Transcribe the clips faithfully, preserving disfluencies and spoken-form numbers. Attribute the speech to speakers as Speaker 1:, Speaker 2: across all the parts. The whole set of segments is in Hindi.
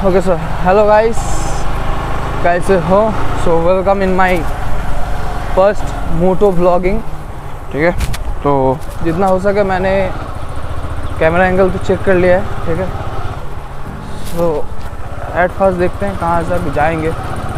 Speaker 1: ओके सर, हेलो गाइस, कैसे हो? So welcome in my first moto vlogging. ठीक है, तो जितना हो सके मैंने कैमरा एंगल तो चेक कर लिया है। ठीक है, सो एट फर्स्ट देखते हैं कहाँ से जाएंगे।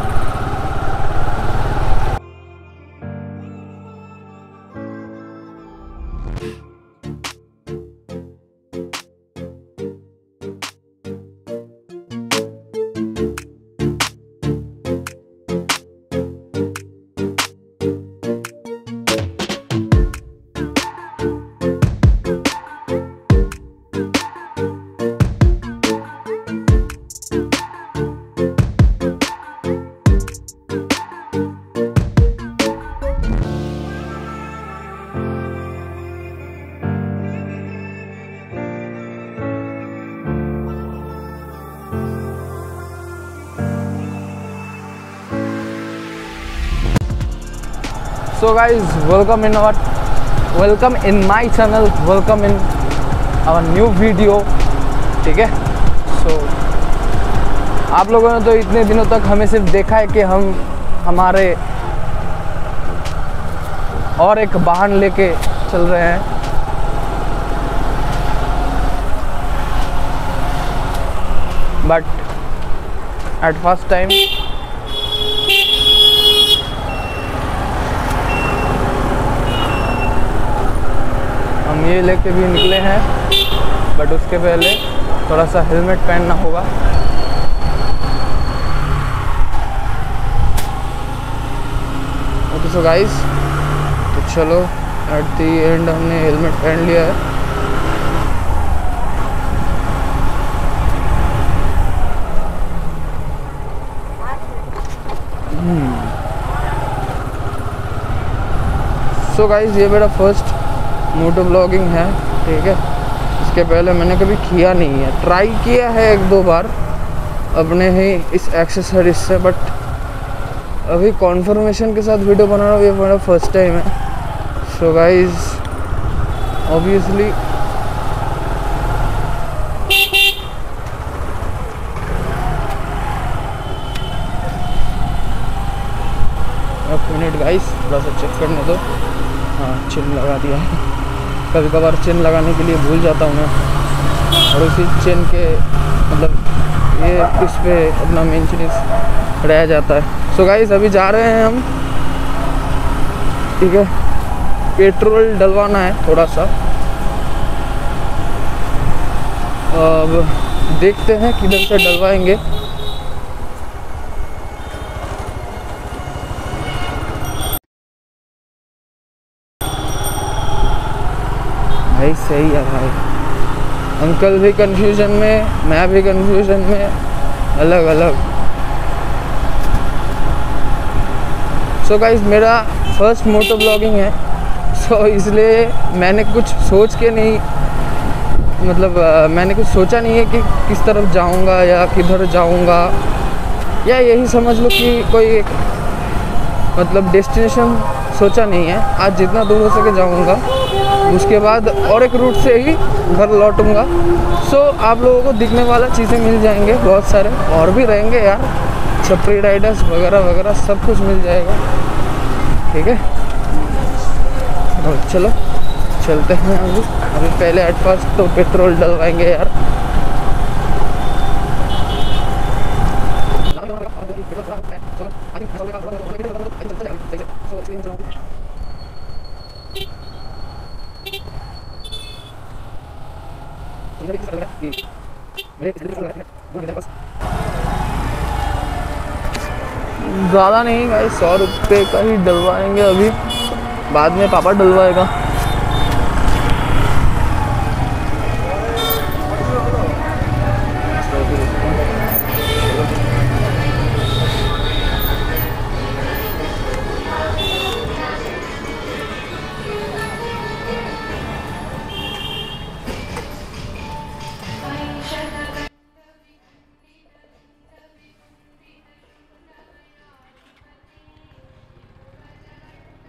Speaker 1: So guys, welcome in our welcome in my channel, welcome in our new video। ठीक है, so आप लोगों ने तो इतने दिनों तक हमें सिर्फ देखा है कि हम हमारे और एक वाहन लेके चल रहे हैं, बट एट फर्स्ट टाइम हम ये लेके भी निकले हैं, बट उसके पहले थोड़ा सा हेलमेट पहनना होगा। ओके सो गाइस, तो चलो एट दी एंड हमने हेलमेट पहन लिया है। सो गाइस, ये मेरा फर्स्ट मोटो ब्लॉगिंग है। ठीक है, इसके पहले मैंने कभी किया नहीं है, ट्राई किया है एक दो बार अपने ही इस एक्सेसरीज से, बट अभी कॉन्फर्मेशन के साथ वीडियो बना रहा हूँ, ये मेरा फर्स्ट टाइम है। सो गाइस, ऑब्वियसली एक मिनट गाइस, थोड़ा सा चेक करने दो। हाँ, चिन लगा दिया है। कभी कभार चेन लगाने के लिए भूल जाता हूँ मैं, और उसी चेन के मतलब ये इस पे अपना मेन चीज़ रह जाता है। सो गाइस, अभी जा रहे हैं हम। ठीक है, पेट्रोल डलवाना है थोड़ा सा, अब देखते हैं किधर से डलवाएंगे। भाई सही है भाई, अंकल भी कंफ्यूजन में, मैं भी कंफ्यूजन में, अलग अलग। सो गाइस, मेरा फर्स्ट मोटो ब्लॉगिंग है, सो so, इसलिए मैंने कुछ सोच के नहीं, मतलब आ, मैंने कुछ सोचा नहीं है कि किस तरफ जाऊंगा या किधर जाऊंगा, या यही समझ लो कि कोई एक मतलब डेस्टिनेशन सोचा नहीं है। आज जितना दूर हो सके जाऊंगा, उसके बाद और एक रूट से ही घर लौटूंगा। सो so, आप लोगों को दिखने वाला चीज़ें मिल जाएंगे, बहुत सारे और भी रहेंगे यार, छपरी राइडर्स वगैरह वगैरह सब कुछ मिल जाएगा। ठीक है, और चलो चलते हैं अभी। अभी पहले एट फर्स्ट तो पेट्रोल डलवाएंगे यार। ज़्यादा नहीं गाइस, सौ रुपये का ही डलवाएंगे अभी, बाद में पापा डलवाएगा।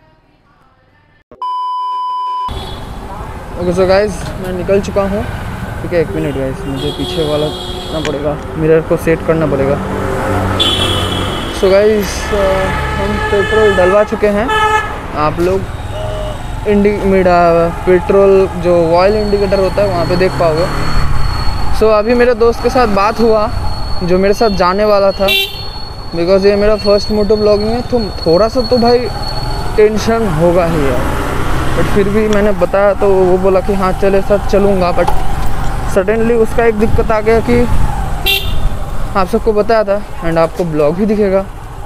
Speaker 1: ओके सो गाइस, मैं निकल चुका हूँ ठीक है। एक मिनट गाइस, मुझे पीछे वाला खींचना पड़ेगा, मिरर को सेट करना पड़ेगा। सो गाइस हम पेट्रोल डलवा चुके हैं। आप लोग इंडी मीडा पेट्रोल जो ऑयल इंडिकेटर होता है वहाँ पे देख पाओगे। सो अभी मेरे दोस्त के साथ बात हुआ जो मेरे साथ जाने वाला था, बिकॉज़ ये मेरा फर्स्ट मोटो ब्लॉगिंग है, तो थोड़ा सा तो भाई टेंशन होगा ही यार। बट फिर भी मैंने बताया तो वो बोला कि हाँ चले साथ चलूँगा। बट सडनली उसका एक दिक्कत आ गया कि आप सबको बताया था एंड आपको ब्लॉग भी दिखेगा।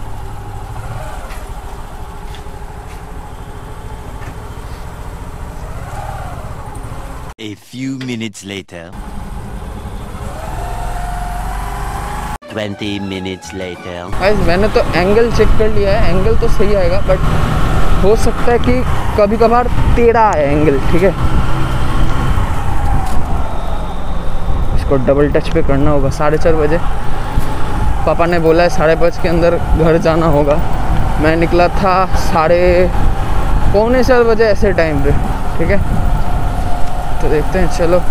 Speaker 2: A few minutes later. twenty minutes later.
Speaker 1: Guys मैंने तो एंगल चेक कर लिया है, एंगल तो सही आएगा, बट हो सकता है कि कभी कभार टेढ़ा आए एंगल, ठीक है। इसको डबल टच पे करना होगा। साढ़े चार बजे पापा ने बोला है साढ़े पाँच के अंदर घर जाना होगा। मैं निकला था साढ़े पौने चार बजे ऐसे टाइम पे, ठीक है। तो देखते हैं, चलो।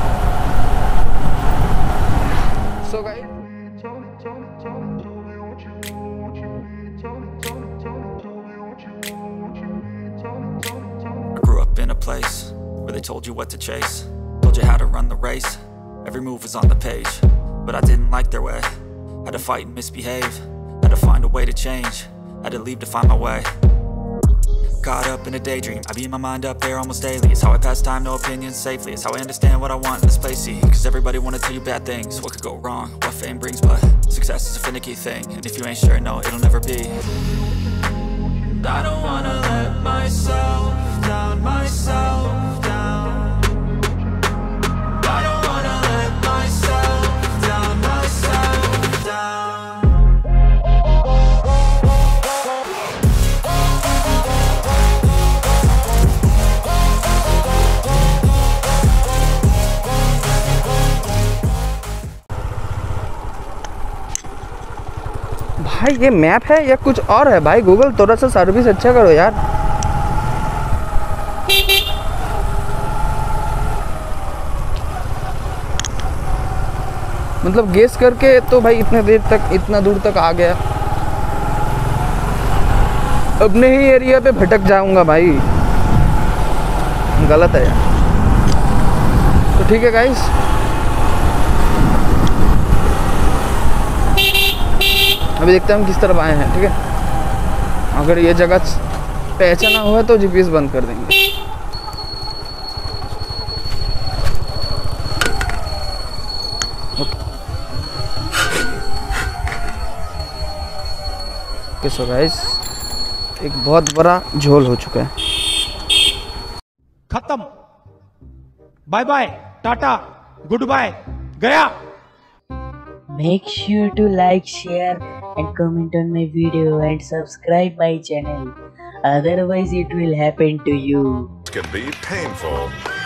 Speaker 1: So guys
Speaker 3: place where they told you what to chase, told you how to run the race, every move was on the page, but I didn't like their way, had to fight and misbehave, had to find a way to change, had to leave to find my way, caught up in a daydream, I beat my mind up there almost daily, it's how I pass time, no opinions safely, it's how I understand what I want in this place, see, cause everybody wanna tell you bad things, what could go wrong, what fame brings, but success is a finicky thing, and if you ain't sure, no, it'll never be. I don't wanna let myself down, myself down. I don't wanna let myself down, myself down.
Speaker 1: भाई ये मैप है या कुछ और है? भाई गूगल थोड़ा सा सर्विस अच्छा करो यार। मतलब गेस करके तो भाई इतने देर तक इतना दूर तक आ गया, अपने ही एरिया पे भटक जाऊंगा भाई, गलत है यार। तो ठीक है गाइस, अभी देखते हैं हम किस तरफ आए हैं, ठीक है। अगर ये जगह पहचाना हुआ तो जीपीएस बंद कर देंगे। ओके सो गाइस, एक बहुत बड़ा झोल हो चुका है।
Speaker 4: खत्म, bye bye, tata, good bye.
Speaker 5: Make sure to like, share and comment on my video and subscribe my channel. Otherwise it will happen to you.
Speaker 6: Can be painful.